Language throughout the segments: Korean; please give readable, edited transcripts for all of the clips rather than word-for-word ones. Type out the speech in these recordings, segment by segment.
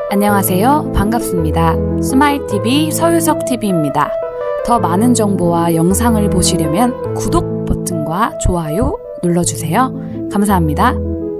안녕하세요. 반갑습니다. 스마일TV 서유석TV입니다. 더 많은 정보와 영상을 보시려면 구독 버튼과 좋아요 눌러주세요. 감사합니다.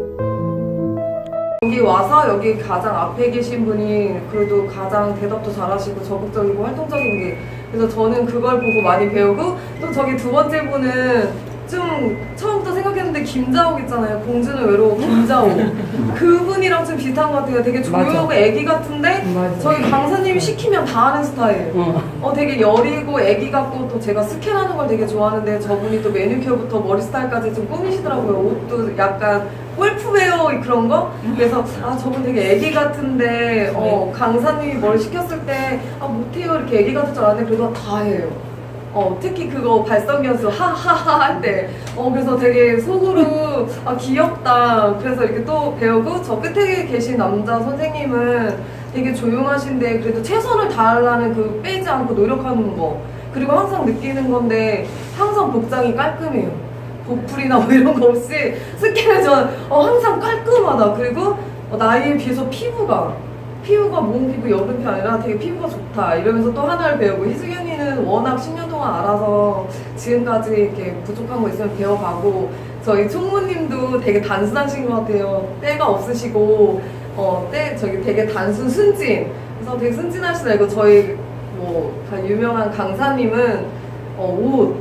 여기 와서 여기 가장 앞에 계신 분이 그래도 가장 대답도 잘하시고 적극적이고 활동적인 게, 그래서 저는 그걸 보고 많이 배우고, 또 저기 두 번째 분은 좀 처음부터 생각했는데 김자옥 있잖아요. 공주는 외로워 김자옥. 그분이랑 좀 비슷한 것 같아요. 되게 조용하고 애기 같은데 저희 강사님이 시키면 다 하는 스타일. 되게 여리고 애기 같고, 또 제가 스캔하는 걸 되게 좋아하는데 저분이 또 매니큐어부터 머리 스타일까지 좀 꾸미시더라고요. 옷도 약간 골프웨어 그런 거? 그래서 저분 되게 애기 같은데 강사님이 뭘 시켰을 때 못해요 이렇게 애기 같을 줄 알았는데 그래도 다 해요. 특히 그거 발성연수 하하하 할 때 그래서 되게 속으로 귀엽다. 그래서 이렇게 또 배우고, 저 끝에 계신 남자 선생님은 되게 조용하신데 그래도 최선을 다하려는 그 빼지 않고 노력하는 거, 그리고 항상 느끼는 건데 항상 복장이 깔끔해요. 보풀이나 뭐 이런 거 없이 스킨은 항상 깔끔하다. 그리고 나이에 비해서 피부가 몸 피부 여름이 아니라 되게 피부가 좋다 이러면서 또 하나를 배우고, 희승현이는 워낙 10년 동안 알아서 지금까지 이렇게 부족한 거 있으면 배워가고, 저희 총무님도 되게 단순하신 것 같아요. 때가 없으시고 저기 되게 단순 순진, 그래서 되게 순진하시다. 이거 저희 유명한 강사님은 옷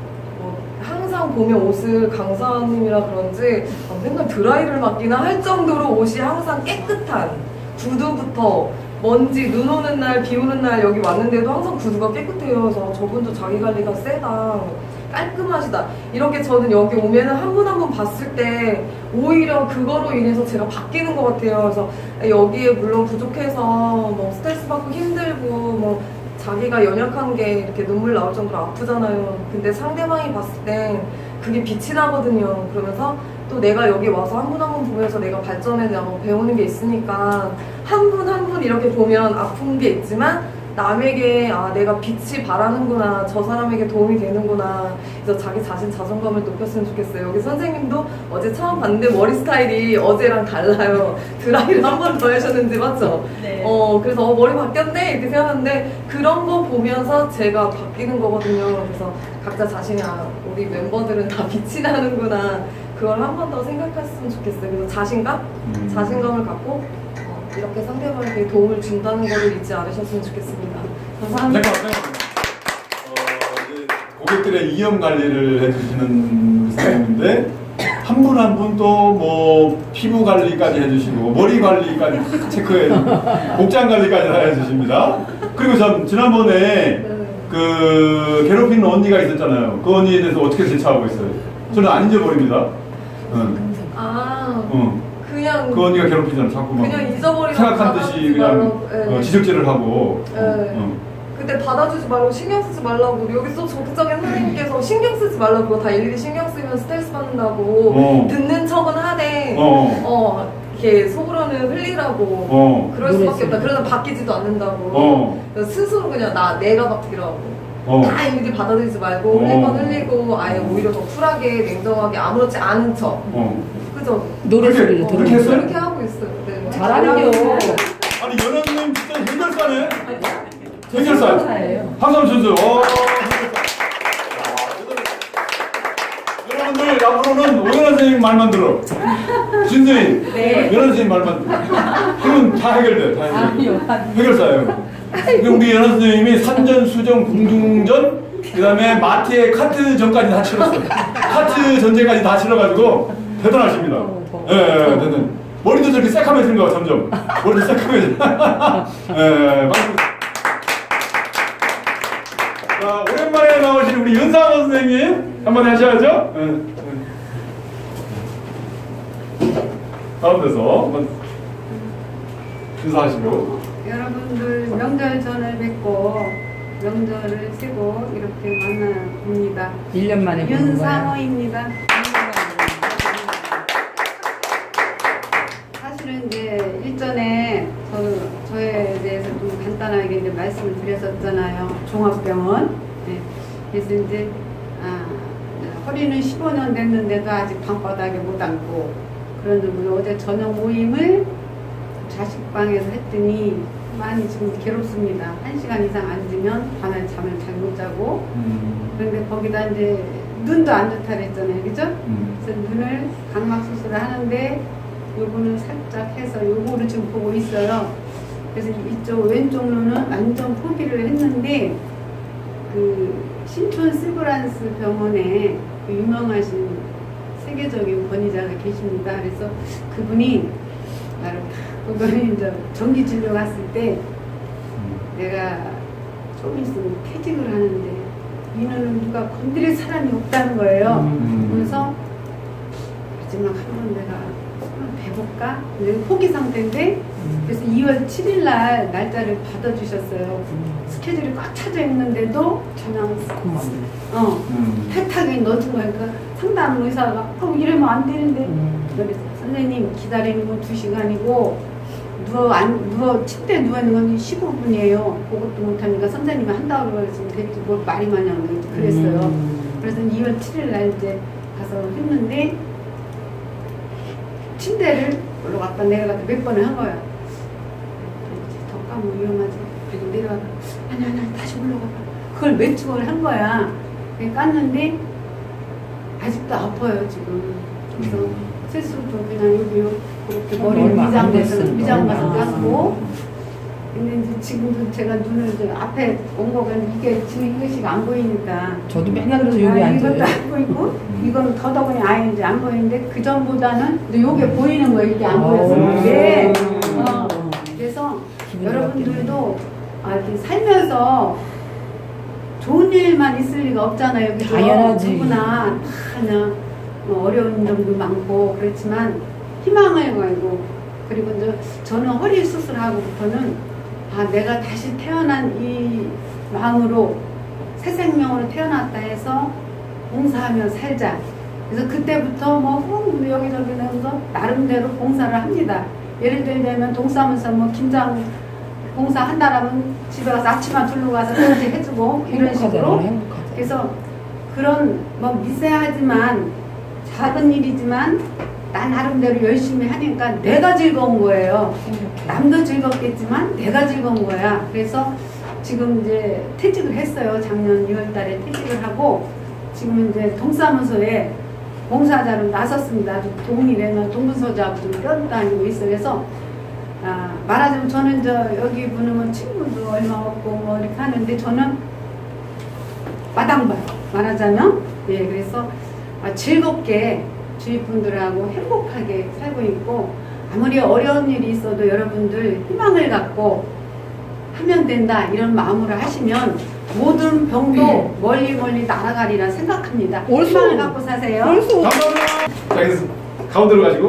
항상 보면 옷을 강사님이라 그런지 맨날 드라이를 맡기나 할 정도로 옷이 항상 깨끗한, 구두부터 먼지, 눈 오는 날, 비 오는 날 여기 왔는데도 항상 구두가 깨끗해요. 그래서 저분도 자기 관리가 세다, 깔끔하시다. 이렇게 저는 여기 오면은 한 분 한 분 봤을 때 오히려 그거로 인해서 제가 바뀌는 것 같아요. 그래서 여기에 물론 부족해서 스트레스 받고 힘들고 자기가 연약한 게 이렇게 눈물 나올 정도로 아프잖아요. 근데 상대방이 봤을 땐 그게 빛이 나거든요. 그러면서 또 내가 여기 와서 한 분 한 분 보면서 내가 발전해 배우는 게 있으니까, 한 분 한 분 이렇게 보면 아픈 게 있지만 남에게 내가 빛이 바라는구나, 저 사람에게 도움이 되는구나, 그래서 자기 자신 자존감을 높였으면 좋겠어요. 여기 선생님도 어제 처음 봤는데 머리 스타일이 어제랑 달라요. 드라이를 한 번 더 하셨는지 맞죠? 네. 그래서 머리 바뀌었네 이렇게 생각하는데, 그런 거 보면서 제가 바뀌는 거거든요. 그래서 각자 자신이 우리 멤버들은 다 빛이 나는구나, 그걸 한 번 더 생각했으면 좋겠어요. 그래서 자신감을 갖고 이렇게 상대방에게 도움을 준다는 것을 잊지 않으셨으면 좋겠습니다. 감사합니다. 고객들의 이염 관리를 해주시는 선생님인데, 한 분 한 분 또 피부 관리까지 해주시고 머리 관리까지 체크해, 복장 관리까지 다 해주십니다. 그리고 전 지난번에 그 괴롭히는 언니가 있었잖아요. 그 언니에 대해서 어떻게 대처하고 있어요? 저는 안 잊어버립니다. 그냥 그 언니가 괴롭히잖아. 자꾸 그냥 잊어버리고 생각한 듯이 그냥 지적질을 하고. 그때 받아주지 말고 신경 쓰지 말라고, 여기 또 적극적인 선생님께서 신경 쓰지 말라고, 그거 다 일일이 신경 쓰면 스트레스 받는다고, 듣는 척은 하되 이렇게 속으로는 흘리라고, 그럴 수밖에 없다. 그러다 바뀌지도 않는다고. 스스로 그냥 내가 바뀌라고. 다 일일이 받아들이지 말고 흘릴 건 흘리고, 아예 오히려 더 쿨하게 냉정하게 아무렇지 않은 척. 그죠? 노래소리를 들으면서 그렇게 하고 있어요. 네. 잘하네요. 아니 연하님 진짜 해결사네. 해결사. 항상 준수. 여러분들 앞으로는 오연하 선생님 말만 들어. 준수님, 연하 선생님 말만 들어. 그러면 다 해결돼. 다 해결사예요. 우리 연하 선생님이 산전, 수전, 궁중전, 그 다음에 마트에 카트전까지 다 치렀어요. 카트 전제까지 다 치러가지고 대단하십니다. 대단. 머리도 저렇게 새카매지는 거야, 점점. 머리도 새카매져. 자, 오랜만에 나오신 우리 윤상원 선생님 한번 하셔야죠. 가운데서 한번 인사하시고. 여러분들 명절 전을 뵙고 명절을 쉬고 이렇게 만나봅니다. 1년 만에 보는 거예요. 윤상호입니다. 사실은 이제 일전에 저에 대해서 좀 간단하게 이제 말씀을 드렸었잖아요. 종합병원. 네. 그래서 이제 허리는 15년 됐는데도 아직 방바닥에 못 앉고, 그런데 어제 저녁 모임을 자식과 독방에서 했더니 많이 지금 괴롭습니다. 1시간 이상 앉으면 밤에 잠을 잘 못 자고 그런데 거기다 이제 눈도 안 좋다 그랬잖아요. 그죠? 그래서 눈을 각막 수술을 하는데 요거는 살짝 해서 요거를 지금 보고 있어요. 그래서 이쪽 왼쪽 눈은 완전 포기를 했는데 그 신촌 시브란스 병원에 그 유명하신 세계적인 권위자가 계십니다. 그래서 그분이 나를 그분이 이제 정기 진료 갔을 때 내가 좀 있으면 퇴직을 하는데 이 눈을 누가 건드릴 사람이 없다는 거예요. 그래서 마지막 한번 내가 해볼까? 포기 상태인데 그래서 2월 7일 날 날짜를 받아주셨어요. 스케줄이 꽉 차져 있는데도 그냥 패탁에 넣어준 거니까 상담 의사가 이러면 안 되는데 그래서 선생님 기다리는 건 2시간이고 누워 침대에 누워있는 건 15분이에요. 그것도 못하니까 선생님이 한다고 그러시면 됐지 뭘 말이 많이 안 되지 그랬어요. 그래서 2월 7일 날 이제 가서 했는데 침대를 올라갔다 내려갔다 몇 번을 한 거야. 더 까면 위험하지. 그리고 내려갔다 아니 다시 올라가봐. 그걸 몇 주를 한 거야. 깠는데 아직도 아파요 지금. 그래서 세수도 그냥 여기 이렇게 머리를 미장가서 깎고 근데 이제 지금도 제가 눈을 이제 앞에 온 거가 이게 지금 이것이 안 보이니까 저도 맨날 그래서 여기 앉아요. 이것도 안 보이고 이건 더더군이 아예 이제 안 보이는데 그 전보다는 이제 요게 보이는 거예요. 이게 안 보였어요. 네. 그래서 여러분들도 이렇게 살면서 좋은 일만 있을 리가 없잖아요. 여기서 당연하지. 누구나 그냥 어려운 점도 많고 그렇지만 희망을 걸고 그리고 이제 저는 허리 수술하고부터는 내가 다시 태어난 이 마음으로 새 생명으로 태어났다 해서 봉사하며 살자. 그래서 그때부터 여기저기 내서 나름대로 봉사를 합니다. 예를 들면 동사무소 김장 봉사한다라면 집에 가서 아침만 둘러 가서 그렇게 해주고 이런 식으로. 그래서 그런 미세하지만 작은 일이지만 나 나름대로 열심히 하니까 내가 즐거운 거예요. 남도 즐겁겠지만 내가 즐거운 거야. 그래서 지금 이제 퇴직을 했어요. 작년 2월 달에 퇴직을 하고 지금 이제 동사무소에 봉사자로 나섰습니다. 아주 동일에는 동분서주하고 좀 껴다니고 있어요. 그래서 말하자면 저는 여기 분은 친구도 얼마 없고 이렇게 하는데 저는 마당발 말하자면 그래서 즐겁게 주위 분들하고 행복하게 살고 있고 아무리 어려운 일이 있어도 여러분들 희망을 갖고 하면 된다 이런 마음으로 하시면 모든 병도 멀리 날아가리라 생각합니다. 희망을 갖고 사세요. 감사합니다. 자, 여기서 가운데로 가지고.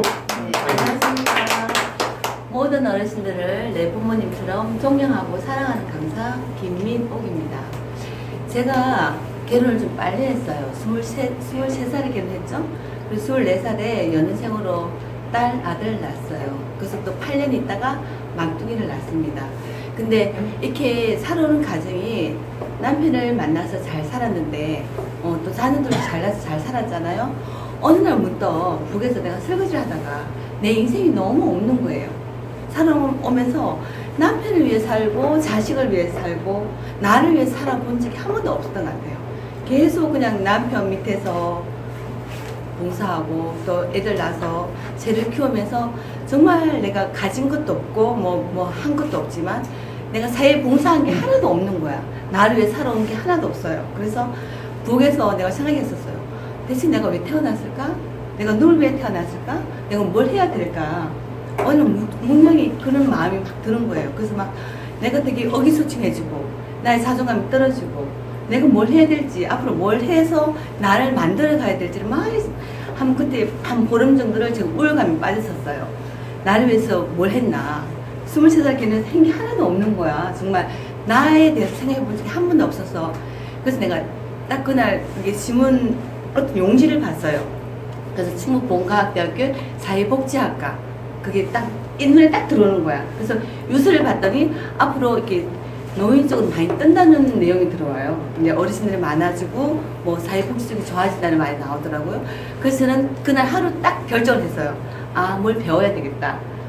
모든 어르신들을 내 부모님처럼 존경하고 사랑하는 강사 김민옥입니다. 제가 결혼을 좀 빨리 했어요. 23살에 결혼했죠. 그리고 24살에 연인생으로 딸, 아들 낳았어요. 그래서 또 8년 있다가 막둥이를 낳습니다. 근데 이렇게 살아오는 가정이 남편을 만나서 잘 살았는데 또 자녀들도 잘 낳아서 잘 살았잖아요. 어느 날부터 북에서 내가 설거지를 하다가 내 인생이 너무 없는 거예요. 살아오면서 남편을 위해 살고 자식을 위해 살고 나를 위해 살아본 적이 한 번도 없었던 것 같아요. 계속 그냥 남편 밑에서 봉사하고 또 애들 낳아서 쟤를 키우면서 정말 내가 가진 것도 없고 뭐 한 것도 없지만 내가 사회에 봉사한 게 하나도 없는 거야. 나를 위해 살아온 게 하나도 없어요. 그래서 북에서 내가 생각했었어요. 대체 내가 왜 태어났을까? 내가 누굴 위해 태어났을까? 내가 뭘 해야 될까? 어느 분명히 그런 마음이 막 드는 거예요. 그래서 막 내가 되게 의기소침해지고 나의 자존감이 떨어지고 내가 뭘 해야 될지 앞으로 뭘 해서 나를 만들어 가야 될지를 그때 한 보름 정도를 지금 우울감에 빠졌었어요. 나를 위해서 뭘 했나. 23살 걔는 생기 하나도 없는 거야. 정말 나에 대해서 생각해 본 적이 한 번도 없어서. 그래서 내가 딱 그날 이게 지문 어떤 용지를 봤어요. 그래서 충북본과학대학교 사회복지학과 그게 딱 눈에 딱 들어오는 거야. 그래서 유서를 봤더니 앞으로 이렇게 노인 쪽으로 많이 뜬다는 내용이 들어와요. 이제 어르신들이 많아지고 뭐 사회복지 쪽이 좋아진다는 말이 나오더라고요. 그래서 저는 그날 하루 딱 결정을 했어요. 뭘 배워야 되겠다.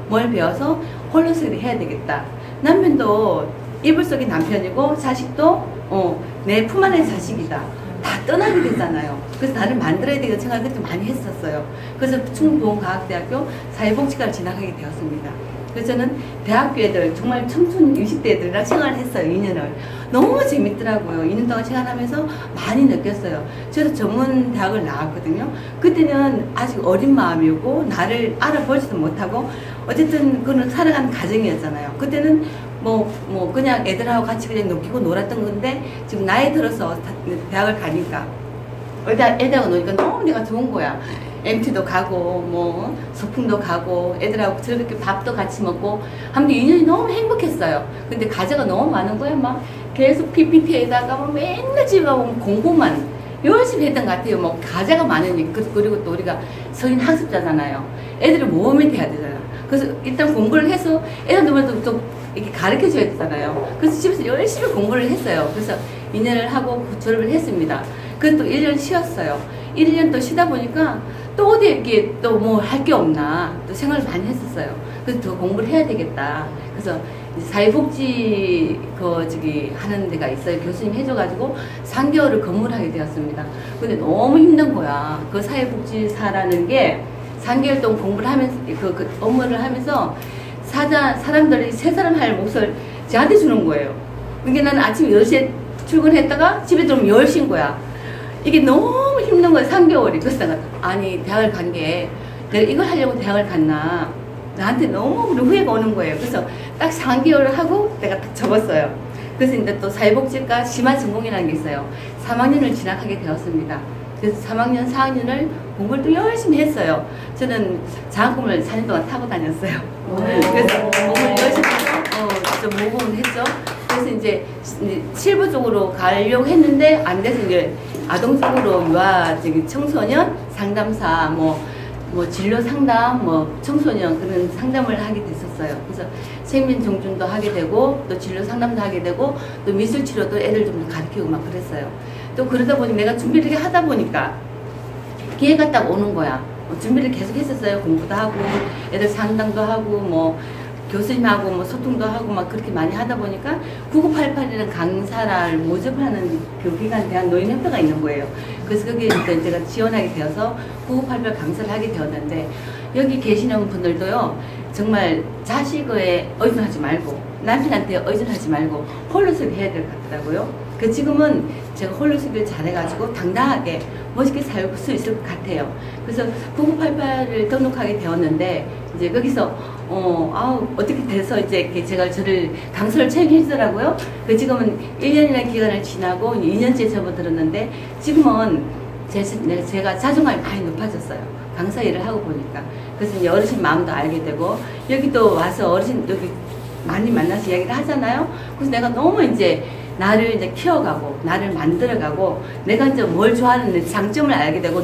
뭘 배워서 홀로서기 해야 되겠다. 남편도 이불 속의 남편이고 자식도 내 품 안의 자식이다. 다 떠나게 되잖아요. 그래서 나를 만들어야 되겠다는 생각을 그때 많이 했었어요. 그래서 충북보건과학대학교 사회복지과를 진학하게 되었습니다. 그래서 저는 대학교 애들, 정말 청춘 20대 애들이랑 생활을 했어요. 2년을. 너무 재밌더라고요. 2년 동안 생활하면서 많이 느꼈어요. 저도 전문 대학을 나왔거든요. 그때는 아직 어린 마음이고 나를 알아보지도 못하고 어쨌든 그건 살아가는 과정이었잖아요. 그때는 그냥 애들하고 같이 그냥 놀기고 놀았던 건데 지금 나이 들어서 대학을 가니까 애들하고 노니까 너무 내가 좋은 거야. MT도 가고 소풍도 가고 애들하고 즐겁게 밥도 같이 먹고 하면서 2년이 너무 행복했어요. 근데 과제가 너무 많은 거야. 막 계속 PPT에다가 맨날 집에 가면 공부만 열심히 했던 것 같아요. 과제가 많으니까. 그리고 또 우리가 성인 학습자잖아요. 애들을 모범이 돼야 되잖아. 그래서 일단 공부를 해서 애들도 좀 이렇게 가르쳐 줘야 되잖아요. 그래서 집에서 열심히 공부를 했어요. 그래서 2년을 하고 졸업을 했습니다. 그래서 또 1년 쉬었어요. 1년 또 쉬다 보니까 또 어디 이렇게 또 할 게 없나 또 생각을 많이 했었어요. 그래서 더 공부를 해야 되겠다. 그래서 사회복지 하는 데가 있어요. 교수님 해줘가지고 3개월을 근무를 하게 되었습니다. 근데 너무 힘든 거야. 그 사회복지사라는 게 3개월 동안 공부를 하면서 그 업무를 하면서 사람들이 3사람 할 몫을 저한테 주는 거예요. 그러니까 나는 아침 10시에 출근했다가 집에 들어오면 10시인 거야. 이게 너무 힘든 거야, 3개월이. 그래서 내가, 아니, 대학을 간 게, 내가 이걸 하려고 대학을 갔나. 나한테 너무 후회가 오는 거예요. 그래서 딱 3개월을 하고 내가 딱 접었어요. 그래서 이제 또 사회복지과 심화전공이라는 게 있어요. 3학년을 진학하게 되었습니다. 그래서 3학년, 4학년을 공부를 또 열심히 했어요. 저는 장학금을 4년 동안 타고 다녔어요. 그래서 공부를 열심히 해서 좀 모범을 했죠. 그래서 이제 7부 쪽으로 가려고 했는데 안 돼서 이제 아동 쪽으로 청소년 상담사, 진로 상담, 청소년 그런 상담을 하게 됐었어요. 그래서 생민 정준도 하게 되고, 또 진로 상담도 하게 되고, 또 미술 치료도 애들 좀 가르치고 막 그랬어요. 또 그러다 보니 내가 준비를 이렇게 하다 보니까 기회가 딱 오는 거야. 준비를 계속 했었어요. 공부도 하고, 애들 상담도 하고, 교수님하고 소통도 하고 막 그렇게 많이 하다 보니까 9988이라는 강사를 모집하는 그 기관에 대한 노인협회가 있는 거예요. 그래서 거기에 제가 지원하게 되어서 9988 강사를 하게 되었는데, 여기 계시는 분들도요, 정말 자식에 의존하지 말고 남편한테 의존하지 말고 홀로서기 해야 될 것 같더라고요. 지금은 제가 홀로서기를 잘해가지고 당당하게 멋있게 살 수 있을 것 같아요. 그래서 9988을 등록하게 되었는데, 이제 거기서 어떻게 돼서 이제 저를 강사를 채용해 주더라고요. 지금은 1년이라는 기간을 지나고 2년째 접어들었는데, 지금은 제가 자존감이 많이 높아졌어요. 강사 일을 하고 보니까. 그래서 이제 어르신 마음도 알게 되고, 여기도 와서 어르신 여기 많이 만나서 이야기를 하잖아요. 그래서 내가 너무 이제 나를 이제 키워가고, 나를 만들어가고, 내가 이제 뭘 좋아하는 장점을 알게 되고,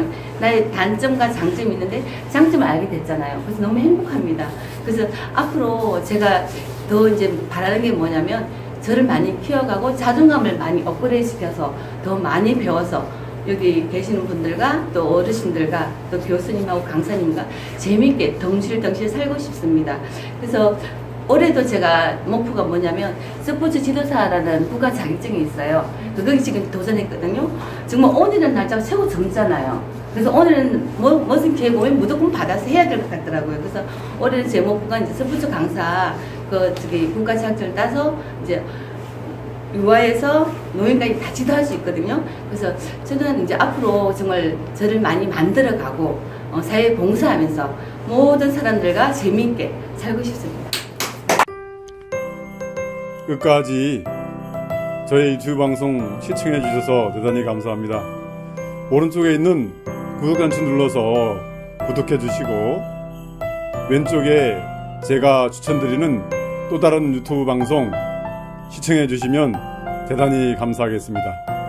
나의 단점과 장점이 있는데, 장점을 알게 됐잖아요. 그래서 너무 행복합니다. 그래서 앞으로 제가 더 이제 바라는 게 뭐냐면, 저를 많이 키워가고, 자존감을 많이 업그레이드 시켜서, 더 많이 배워서, 여기 계시는 분들과 또 어르신들과 또 교수님하고 강사님과 재미있게 덩실덩실 살고 싶습니다. 그래서 올해도 제가 목표가 뭐냐면 스포츠 지도사라는 국가 자격증이 있어요. 거기 지금 도전했거든요. 정말 오늘은 날짜가 최고 젊잖아요. 그래서 오늘은 무슨 기회가 오면 무조건 받아서 해야 될 것 같더라고요. 그래서 올해는 제 목표가 이제 스포츠 강사 국가 자격증을 따서 이제 유아에서 노인까지 다 지도할 수 있거든요. 그래서 저는 이제 앞으로 정말 저를 많이 만들어가고 사회 봉사하면서 모든 사람들과 재미있게 살고 싶습니다. 끝까지 저희 유튜브 방송 시청해 주셔서 대단히 감사합니다. 오른쪽에 있는 구독 단추 눌러서 구독해 주시고, 왼쪽에 제가 추천드리는 또 다른 유튜브 방송 시청해 주시면 대단히 감사하겠습니다.